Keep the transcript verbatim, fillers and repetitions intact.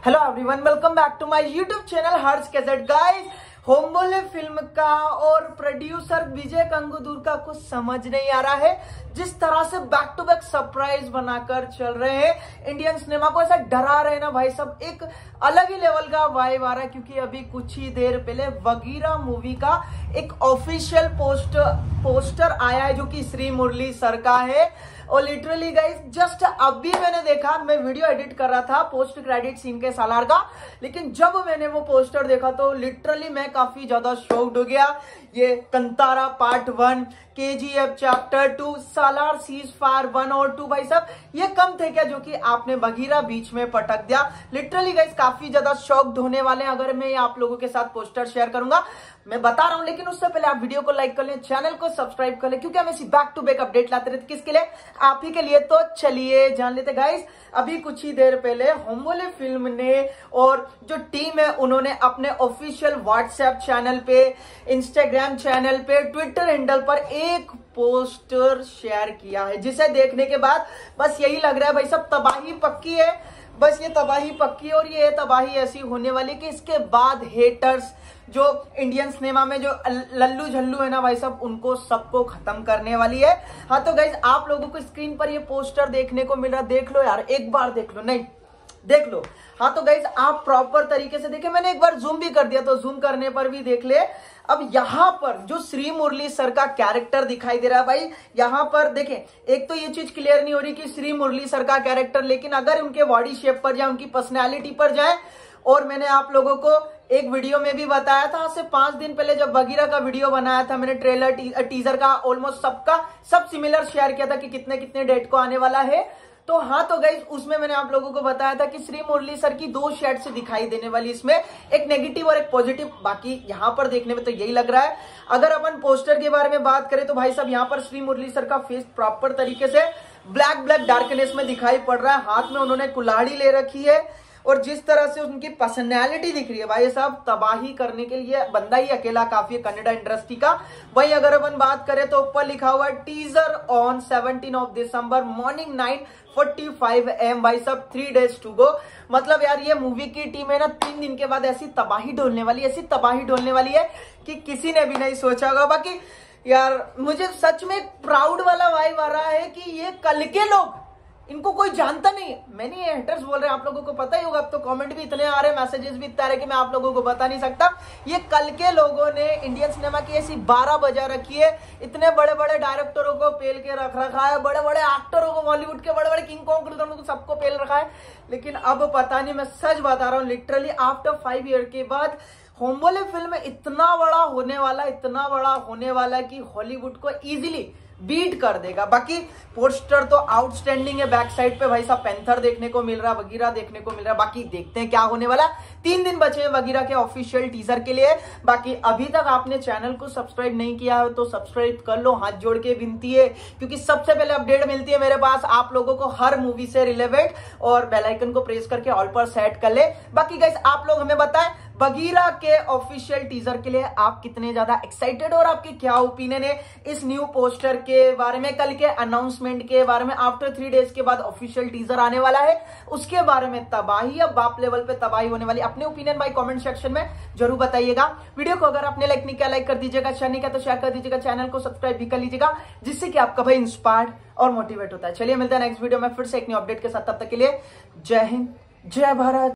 Hello everyone, welcome back to my YouTube channel Harsh cassette. Guys, Hombale film का और producer विजय कंगुदूर का कुछ समझ नहीं आ रहा है। जिस तरह से बैक टू बैक सरप्राइज बनाकर चल रहे हैं, इंडियन सिनेमा को ऐसा डरा रहे हैं ना भाई, सब एक अलग ही लेवल का वाइब आ रहा है। क्योंकि अभी कुछ ही देर पहले वगीरा मूवी का एक ऑफिशियल पोस्ट पोस्टर आया है जो कि श्री मुरली सर का है। और लिटरली गाइस, जस्ट अभी मैंने देखा, मैं वीडियो एडिट कर रहा था पोस्ट क्रेडिट सीन के सालार का, लेकिन जब मैंने वो पोस्टर देखा तो लिटरली मैं काफी ज्यादा शॉक्ड हो गया। ये Kantara part one, KGF chapter two, Salaar ceasefire one और टू, भाई साहब ये कम थे क्या जो कि आपने बगीरा बीच में पटक दिया। लिटरली गाइस, काफी ज्यादा शॉक्ड होने वाले हैं अगर मैं आप लोगों के साथ पोस्टर शेयर करूंगा, मैं बता रहा हूं। लेकिन उससे पहले आप वीडियो को लाइक कर लें, चैनल को सब्सक्राइब कर लें, क्योंकि हम ऐसी बैक टू बैक अपडेट लाते रहते। किसके लिए? आप ही के लिए। तो चलिए जान लेते गाइस। अभी कुछ ही देर पहले होम बोले फिल्म ने और जो टीम है उन्होंने अपने ऑफिशियल व्हाट्सएप चैनल पे, इंस्टाग्राम चैनल पे, ट्विटर हैंडल पर एक पोस्टर शेयर किया है, जिसे देखने के बाद बस यही लग रहा है भाई सब तबाही पक्की है। बस ये तबाही पक्की है और ये तबाही ऐसी होने वाली कि इसके बाद हेटर्स जो इंडियन सिनेमा में जो लल्लू झल्लू है ना भाई साहब, उनको सबको खत्म करने वाली है। हाँ तो गाइज, आप लोगों को स्क्रीन पर ये पोस्टर देखने को मिल रहा, देख लो यार, एक बार देख लो, नहीं देख लो। हाँ तो गाइज, आप प्रॉपर तरीके से देखें, मैंने एक बार जूम भी कर दिया तो जूम करने पर भी देख ले। अब यहाँ पर जो श्री मुरली सर का कैरेक्टर दिखाई दे रहा है भाई, यहाँ पर देखें, एक तो ये चीज क्लियर नहीं हो रही कि श्री मुरली सर का कैरेक्टर, लेकिन अगर उनके बॉडी शेप पर जाए, उनकी पर्सनैलिटी पर जाए, और मैंने आप लोगों को एक वीडियो में भी बताया था, आज से पांच दिन पहले जब बगीरा का वीडियो बनाया था मैंने, ट्रेलर टी, टीजर का ऑलमोस्ट सबका सब सिमिलर शेयर किया था कि कितने कितने डेट को आने वाला है। तो हाँ तो गाइज, उसमें मैंने आप लोगों को बताया था कि श्री मुरली सर की दो शेड से दिखाई देने वाली, इसमें एक नेगेटिव और एक पॉजिटिव। बाकी यहाँ पर देखने में तो यही लग रहा है। अगर अपन पोस्टर के बारे में बात करें तो भाई साहब, यहाँ पर श्री मुरली सर का फेस प्रॉपर तरीके से ब्लैक ब्लैक डार्कनेस में दिखाई पड़ रहा है। हाथ में उन्होंने कुल्हाड़ी ले रखी है और जिस तरह से उनकी पर्सनैलिटी दिख रही है भाई साहब, तबाही करने के लिए बंदा ही अकेला काफी है कन्नड़ा इंडस्ट्री का। वहीं अगर अपन बात करें तो ऊपर लिखा हुआ है teaser on seventeen of December morning nine forty five AM, भाई साहब थ्री डेज टू गो। मतलब यार, ये मूवी की टीम है ना, तीन दिन के बाद ऐसी तबाही डोलने वाली, ऐसी तबाही डोलने वाली है कि किसी ने भी नहीं सोचा होगा। बाकी यार, मुझे सच में प्राउड वाला वाइब आ रहा है कि ये कल के लोग, इनको कोई जानता नहीं है। मैंने ये हेटर्स बोल रहे हैं, आप लोगों को पता ही होगा। अब तो कमेंट भी इतने आ रहे हैं, मैसेजेस भी इतने आ रहे हैं कि मैं आप लोगों को बता नहीं सकता। ये कल के लोगों ने इंडियन सिनेमा की ऐसी बारह बजा रखी है, इतने बड़े बड़े डायरेक्टरों को पेल के रख रखा है, बड़े बड़े एक्टरों को, बॉलीवुड के बड़े बड़े किंग कॉन्ग को सबको पेल रखा है। लेकिन अब पता नहीं, मैं सच बता रहा हूँ, लिटरली आफ्टर फाइव ईयर के बाद होम बोले फिल्म इतना बड़ा होने वाला, इतना बड़ा होने वाला कि हॉलीवुड को इजीली बीट कर देगा। बाकी पोस्टर तो आउटस्टैंडिंग है। बैक साइड पे भाई साहब पैंथर देखने को मिल रहा है, वगीरा देखने को मिल रहा है। बाकी देखते हैं क्या होने वाला। तीन दिन बचे हैं वगीरा के ऑफिशियल टीजर के लिए। बाकी अभी तक आपने चैनल को सब्सक्राइब नहीं किया है तो सब्सक्राइब कर लो, हाथ जोड़ के विनती है, क्योंकि सबसे पहले अपडेट मिलती है मेरे पास आप लोगों को हर मूवी से रिलेवेंट। और बेल आइकन को प्रेस करके ऑल पर सेट कर ले। बाकी गाइस, आप लोग हमें बताएं बगीरा के ऑफिशियल टीजर के लिए आप कितने ज्यादा एक्साइटेड और आपके क्या ओपिनियन है इस न्यू पोस्टर के बारे में, कल के अनाउंसमेंट के बारे में। आफ्टर थ्री डेज के बाद ऑफिशियल टीजर आने वाला है, उसके बारे में तबाही, अब बाप लेवल पे तबाही होने वाली। अपने ओपिनियन भाई कमेंट सेक्शन में जरूर बताइएगा। वीडियो को अगर आपने लाइक नहीं किया, लाइक कर दीजिएगा, शेयर नहीं किया तो शेयर कर दीजिएगा, चैनल को सब्सक्राइब भी कर लीजिएगा, जिससे कि आपका भाई इंस्पायर्ड और मोटिवेट होता है। चलिए मिलते हैं नेक्स्ट वीडियो में फिर से एक न्यू अपडेट के साथ। तब तक के लिए जय हिंद, जय भारत।